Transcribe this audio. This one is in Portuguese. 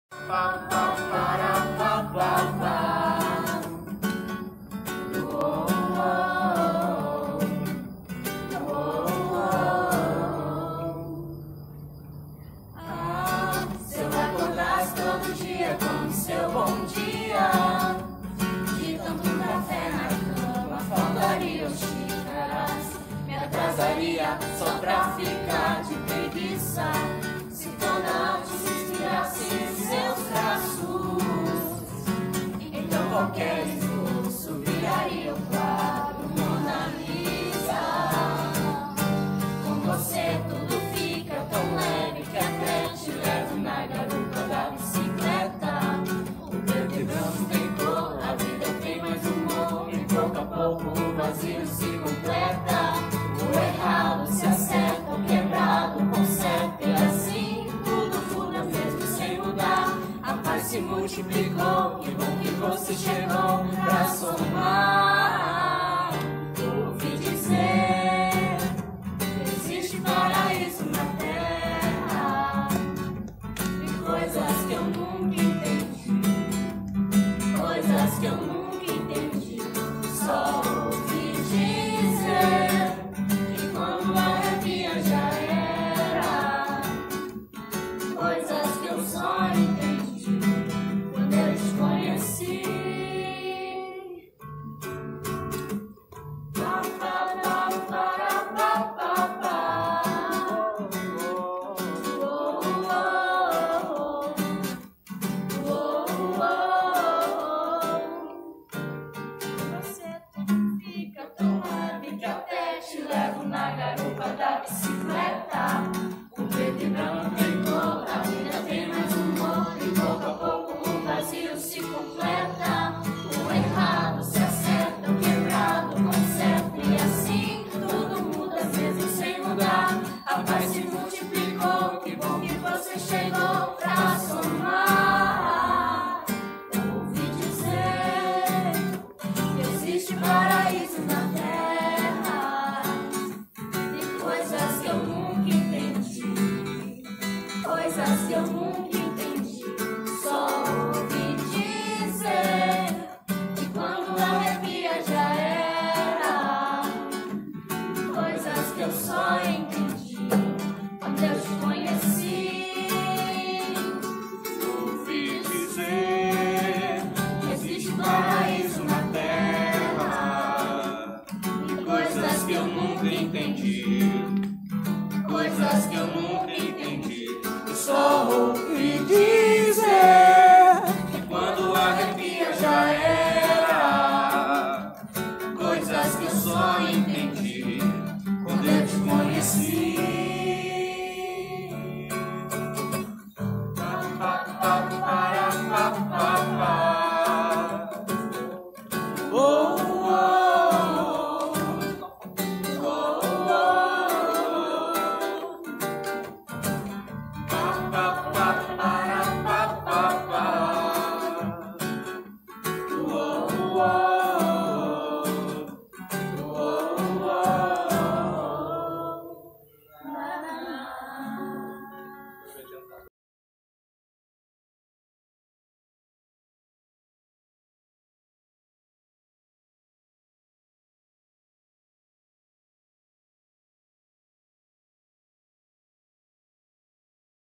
Se eu acordasse todo dia com o seu bom dia, de tanto café na cama, faltaria os xícaras, me atrasaria só pra ficar de preguiça. Se toda noite se inspirasse em seus braços, então qualquer esforço viraria um quadro Mona Lisa. Com você tudo fica tão leve que até te levo na garupa da bicicleta. O preto e branco tem cor, a vida tem mais humor, e pouco a pouco o vazio se completa. O errado se acerta, o quebrado conserta, e assim tudo muda mesmo sem mudar. A paz se multiplicou, que bom que você chegou pra somar. Ouvi dizer, existe paraíso na terra, e coisas que eu nunca